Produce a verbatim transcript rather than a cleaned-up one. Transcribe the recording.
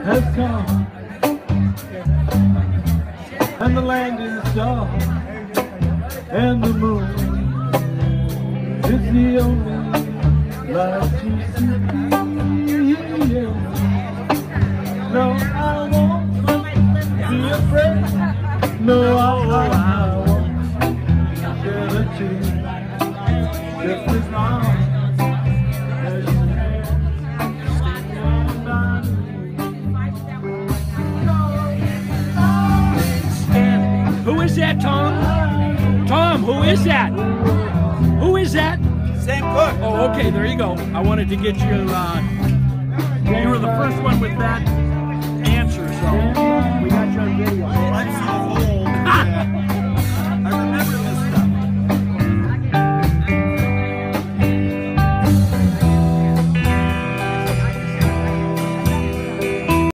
has come, and the land is dark, and the moon is the only light you see. Yeah. No, I won't be afraid. No, I, I, I won't shed a tear. Just as long as you stand by me. Who is that, Tom? Tom, who is that? Who is that? Same cook. Oh, okay, there you go. I wanted to get you, uh, you were the first one with that.